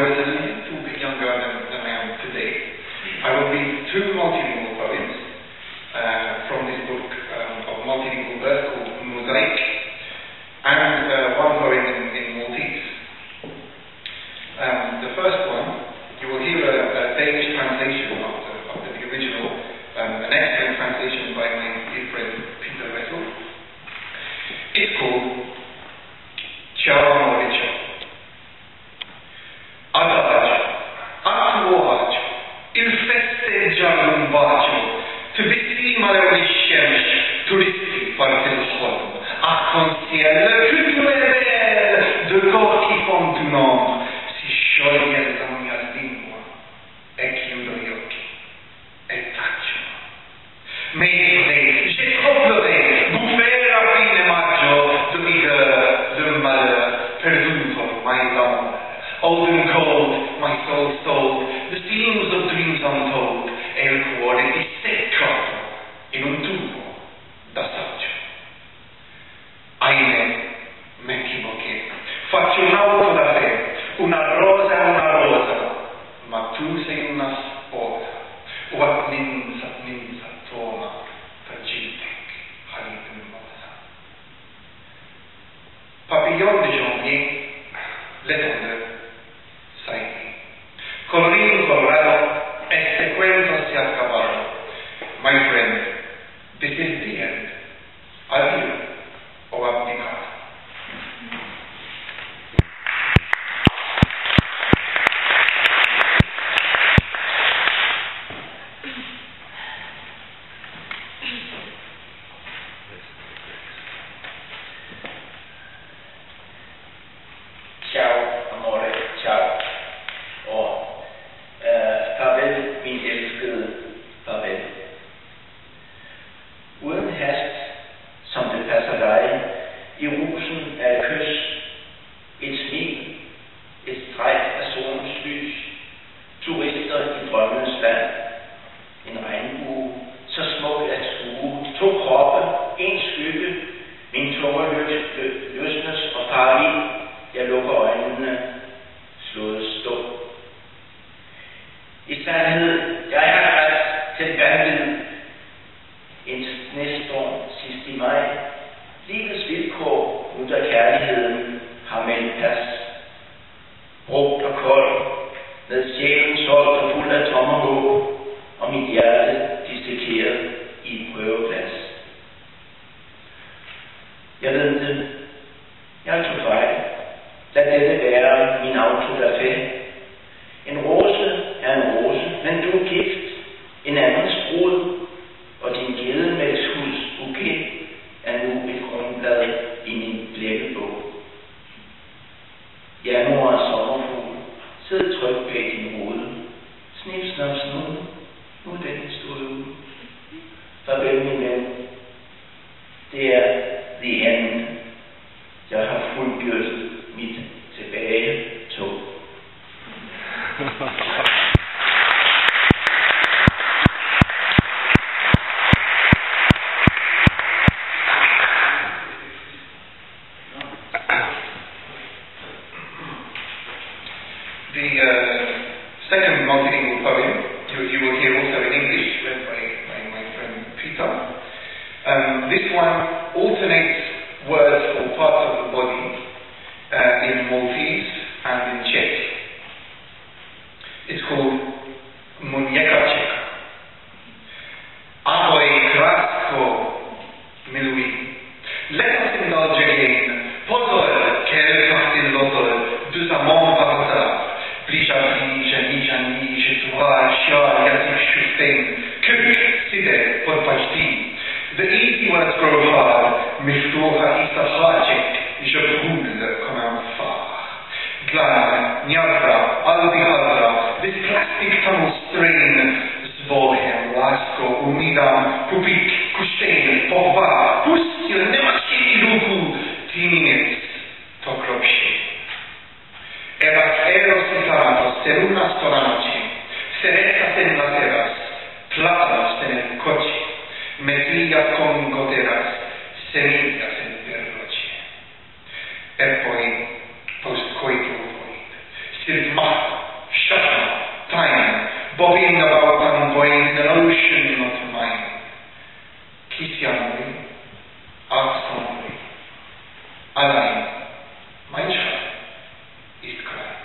was a little bit younger than I am today, I will read two multilingual poems from this book of multilingual verse called Mosaic, and one poem in Maltese. The first one, you will hear a Danish translation of the original, an excellent translation by my dear friend Peter Wessel. It's called Ciao amore ciao. Adagio, a tuo agio, il festeggiare un bacio, تبسيم على الشمس ترسي فرد الخلق arc-en-ciel, plus belle de corps qui font du nombre, si scioglie la mia lingua e chiudo gli occhi e taccio. Mais j'ai trop pleuré, bouffé a fine maggio de rigueur, de malheur, perduto my love. Old and cold, my soul stole, the seams of dreams untold, e il cuore disseccato in un tubo d'assaggio. Ahimè, m'equivoqué, faccio un'auto da te, una rosa, ma tu sei una sposa, o ninsa, toma, fragiltek, haliten mosa. Papillon de janvier, l'étendue. Colorín colorado, este cuento se ha acabado. My friend, this is the end. Adieu, o abdicado. Ciao, amore, ciao. Farvel, min elskede, farvel. Uden hast, som det passer dig, i rusen af et kys, et smil, et stræk af solens lys, turister i drømmenes land, en regnbue, så smuk at skue, to kroppe, en skygge, min tunge løsnes og farlig, jeg lukker øjnene, slået stå. I sandhed, jeg har ret til vanvid. En snestorm sidst i maj. Livets vilkår, nu da kærligheden har meldt pas. Brugt og kold, med sjælen solgt og fuld af tomme håb, og mit hjerte dissekeret i et prøveplads. Jeg ved det. Jeg tog fejl. Lad dette være min autodafé. En rose er en rose, men du er gift, en andens brud, og din gedemælkshuds bouquet er nu et grundblad i min blækkebog. Januar sommerfugl, sid trygt bag din rode, snip, snap, snud, nu er den historie ude. Farvel, min ven, det er the end. Jeg har fuldgjort mit tilbagetog. The second multilingual poem you will hear also in English, read by my friend Peter. This one alternates words for parts of the body in Maltese and in Czech. It's called Muñeca Checa. Ahoj, krásko, miluji. Let us indulge again. Pozor, quel facile lotto, deux amants par hasard. Blíž a níž, tvár, šár, jazyk šustejn. Kuk, side, podpačtí. The easy words grow hard. Miftuha isa háček, je brûle comme un phare. Glan, Niagara, Aldihadra, this plastic tunnel strain, Zvolhem, Lasko, Umidam, Pupik, Kuštein, Pohva, Pustil, Nemački ruku, Tinec, Tokropši. Eros i Taratos, Seruna Storanoči, Sereta sen lateras, Platas en el coche, Metillas con goteras, Semillas en perroche. E poi, post coito void, Sir Marta, talking about convoys in an ocean not mine. Chi siamo noi? Ach sono noi. Allein, mein Schrei ist klein.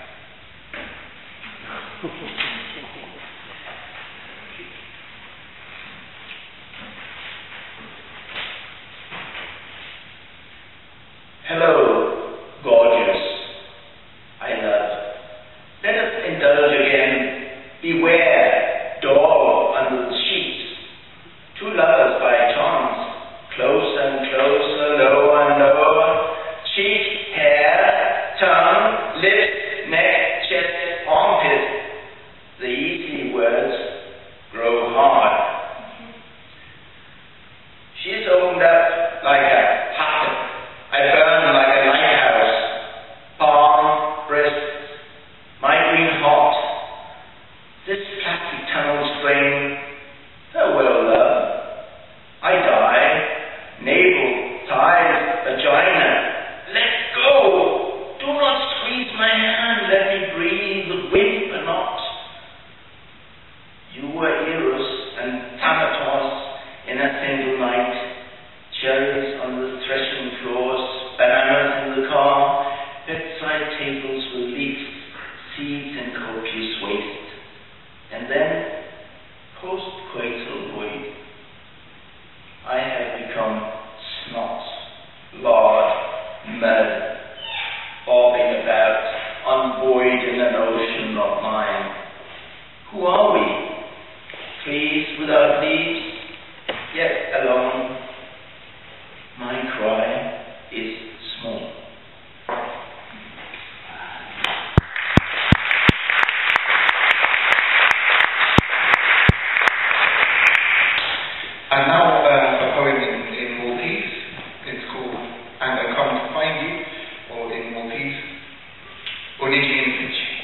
Hello, gorgeous, I love. Let us indulge again. Beware, dog under the sheets. Two lovers by chance, close and closer, lower and lower. Cheek, hair, tongue, lips, neck, chest, armpit. The easy words grow hard. She's opened up like a hut. I burn like a lighthouse. Palm, breast, migraine hot. This plastic tunnel strain. Farewell, love. I die. Navel, thighs, vagina. Let go. Do not squeeze my hand. Let me breathe. Whimper not. You were Eros and Thanatos in a single night. Cherries on the threshing floors, bananas in the car, bedside tables with leaves, seeds in copious waste. And then, post-coital void. I have become snot, lard, mud, bobbing about, unbuoyed in an ocean not mine. Who are we? Trees without leaves, yet alone. My cry is small. And now a poem in Maltese. It's called And I Come to Find You, or in Maltese, Onigian Pitchik.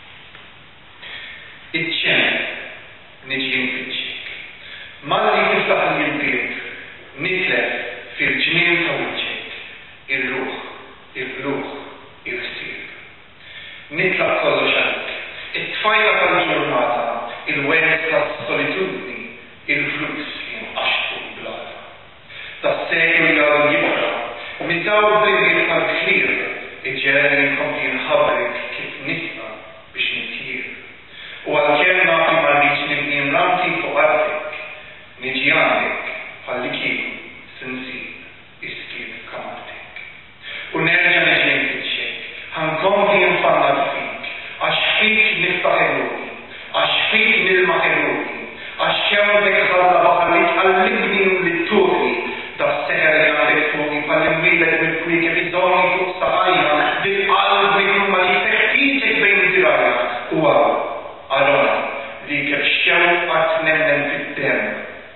Itchen, Nigian Pitchik. Malli tiftaħ li l-biet, nitlef fil-ġmien ta' wiċċek, il-ruħ, il-fluħ, il-ħsieb. Nitlaq kollox għalik, it-tfajla tal-ġurnata, il-wens tas-solitudni, il-flus jinqaxtu blada. Tas-seklu li għadu jibra, mid-daw d-dinja tal-klir, iġġeri nkompli nħabrek kif nisqa biex nitjir. U għal-kem naqi marriċ nibni mranti fuq għardek, niġi għandek bħalli kieku sinsib iskib kamartek. U nerġa' niġi nfitxek, ħankompli nfannad fik, għax fik niftaħ il-ruħi, għax fik nilmaħ il-ruħi, għax xewdek ħalla baħalik għall-libni u l-tuħi, tas-seħer li għandek fuqi bħal-imwilek bil-kwik epiżoni fuq saħajja, bil-qalb mikruma li teħtiġek bejn zirajja. U għarona li kif xewqa tnemmen fit-dem.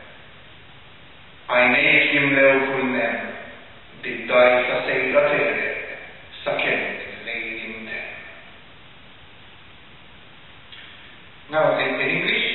Għajnejk jimlew kull nem, bid-dajfa sejra terek, sakemm il-lejl jimtem. Now, in English,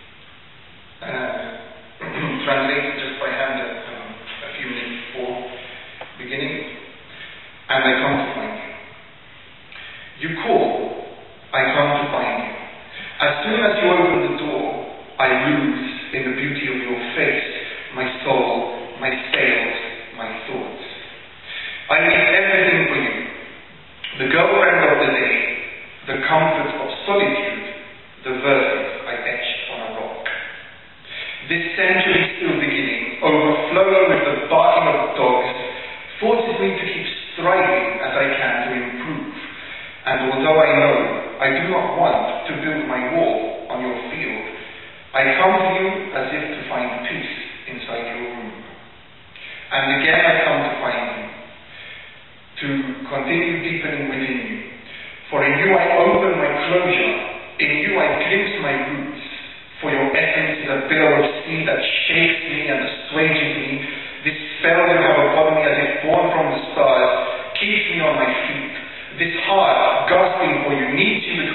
translated just by hand a few minutes before beginning, and I come to find you. You call, I come to find you. As soon as you open the door, I lose in the beauty of your face, my soul, my sails, my thoughts. I leave everything for you. The girlfriend of the day, the comfort of solitude, the verses I etched on a rock. This century still beginning, overflowing with the barking of dogs, forces me to keep striving as I can to improve. And although I know I do not want to build my wall on your field, I come to you as if to find peace inside your room. And again I come to find you, to continue deepening within you. For in you I open my closure, in you I glimpse my roots. For your essence is a billow of sea that shakes me and assuages me. This spell you have upon me as if born from the stars keeps me on my feet. This heart, gasping for you, needs you with